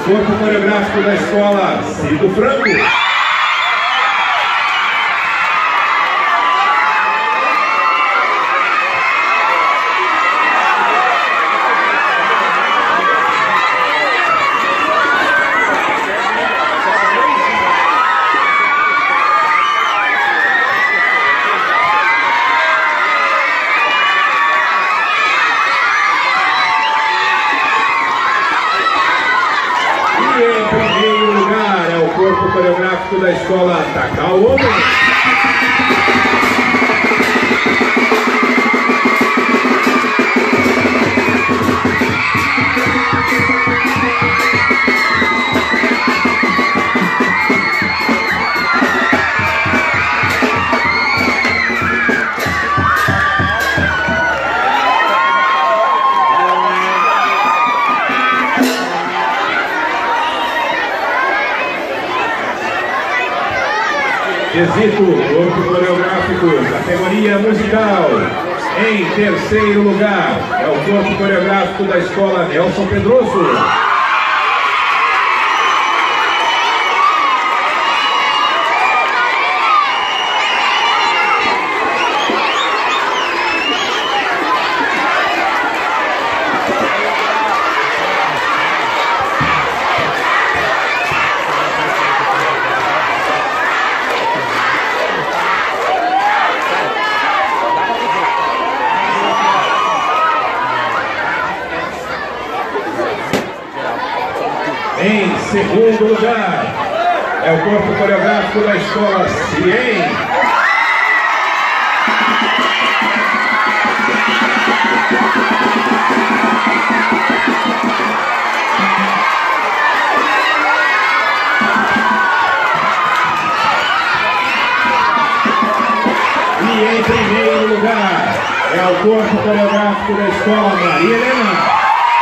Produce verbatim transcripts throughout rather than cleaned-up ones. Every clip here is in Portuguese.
Corpo coreográfico da escola Cido Franco. Corpo coreográfico da escola Takao. Quesito, corpo coreográfico, categoria musical. Em terceiro lugar, é o corpo coreográfico da escola Nelson Pedroso. Em segundo lugar, é o corpo coreográfico da escola Ciem. E em primeiro lugar, é o corpo coreográfico da escola Maria Helena.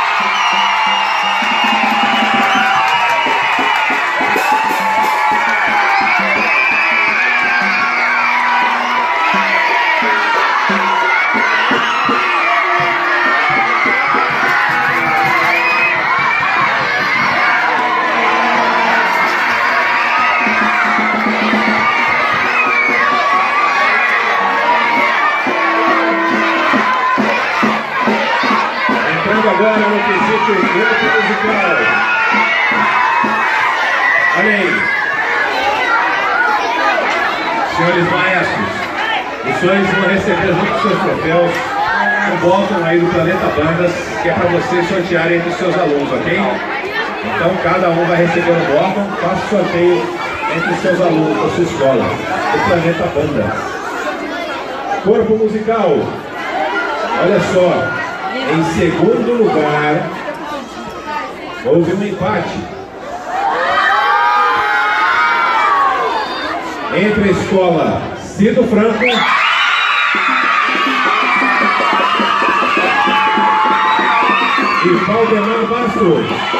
Agora no quesito grupo musical. Olha aí. Senhores maestros, os senhores vão receber junto com seus troféus um bottom aí do Planeta Bandas, que é para vocês sortearem entre os seus alunos, ok? Então cada um vai receber um bottom, faça o sorteio entre os seus alunos da sua escola, do Planeta Bandas. Corpo musical. Olha só. Em segundo lugar, houve um empate entre a escola Cido Franco e Valdemar Bastos.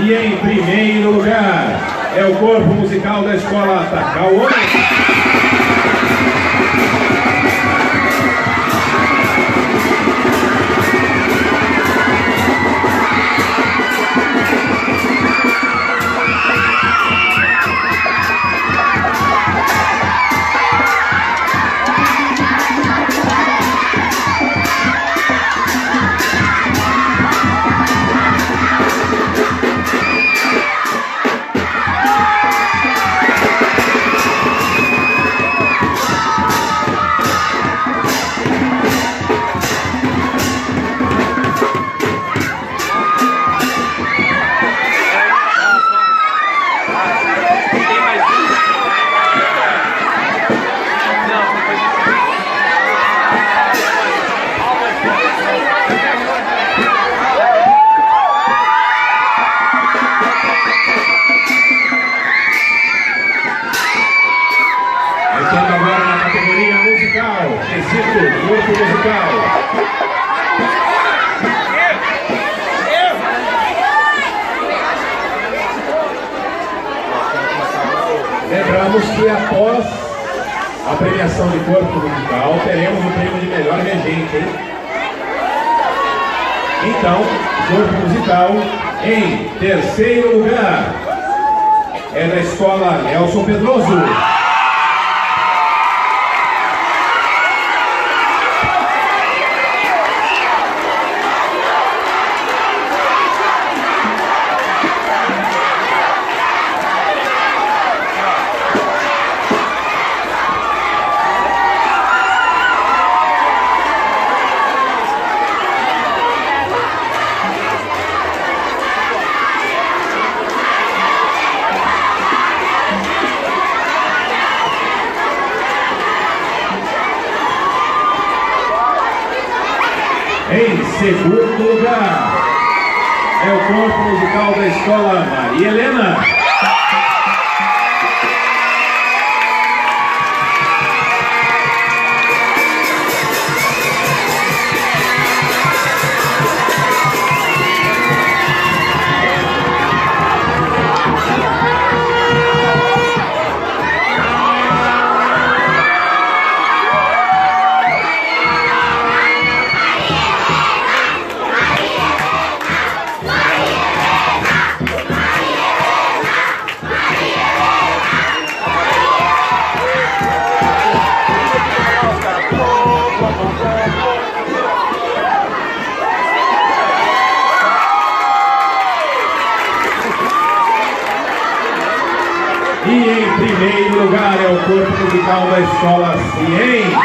E em primeiro lugar é o corpo musical da escola Takauane. Entrando agora na categoria musical, quesito grupo musical. Lembramos que após a premiação de corpo musical, teremos o prêmio de melhor regente, hein? Então, corpo musical, em terceiro lugar, é da escola Nelson Pedroso. Em segundo lugar, é o corpo musical da escola Maria Helena. E em primeiro lugar é o corpo musical da escola Ciem.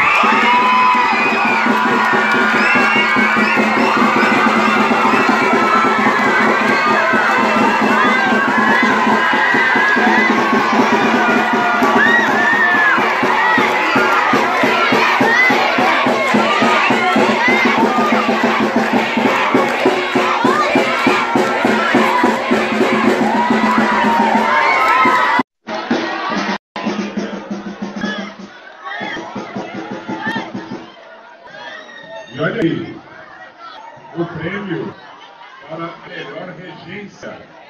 E olha aí, o prêmio para a melhor regência